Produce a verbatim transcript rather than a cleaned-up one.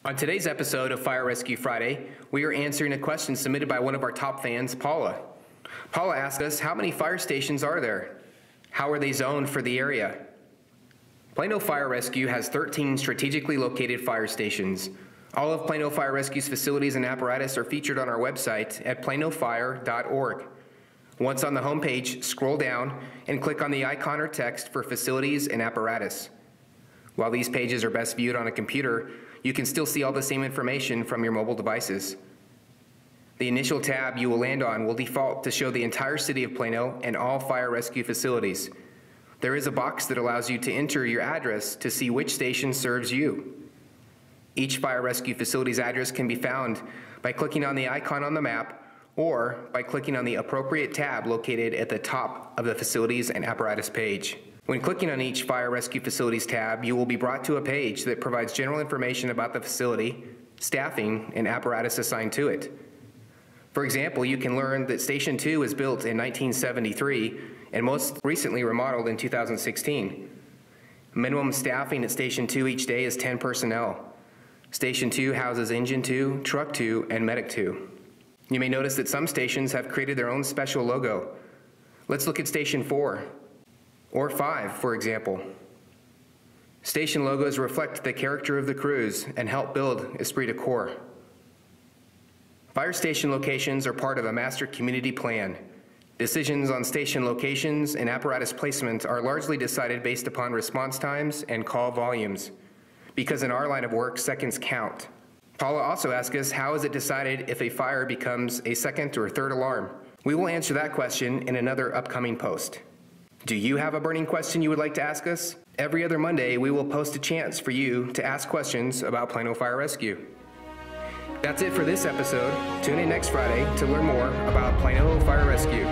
On today's episode of Fire Rescue Friday, we are answering a question submitted by one of our top fans, Paula. Paula asked us, how many fire stations are there? How are they zoned for the area? Plano Fire-Rescue has thirteen strategically located fire stations. All of Plano Fire-Rescue's facilities and apparatus are featured on our website at plano fire dot org. Once on the homepage, scroll down and click on the icon or text for facilities and apparatus. While these pages are best viewed on a computer, you can still see all the same information from your mobile devices. The initial tab you will land on will default to show the entire city of Plano and all fire rescue facilities. There is a box that allows you to enter your address to see which station serves you. Each fire rescue facility's address can be found by clicking on the icon on the map or by clicking on the appropriate tab located at the top of the facilities and apparatus page. When clicking on each Fire Rescue Facilities tab, you will be brought to a page that provides general information about the facility, staffing, and apparatus assigned to it. For example, you can learn that Station two was built in nineteen seventy-three and most recently remodeled in two thousand sixteen. Minimum staffing at Station two each day is ten personnel. Station two houses Engine two, Truck two, and Medic two. You may notice that some stations have created their own special logo. Let's look at Station four. Or five, for example. Station logos reflect the character of the crews and help build esprit de corps. Fire station locations are part of a master community plan. Decisions on station locations and apparatus placement are largely decided based upon response times and call volumes, because in our line of work, seconds count. Paula also asked us, how is it decided if a fire becomes a second or third alarm? We will answer that question in another upcoming post. Do you have a burning question you would like to ask us? Every other Monday, we will post a chance for you to ask questions about Plano Fire Rescue. That's it for this episode. Tune in next Friday to learn more about Plano Fire Rescue.